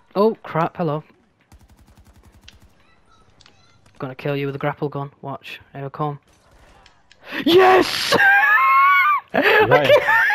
Oh crap! Hello. Gonna kill you with a grapple gun. Watch. Here I come. Yes! You got him.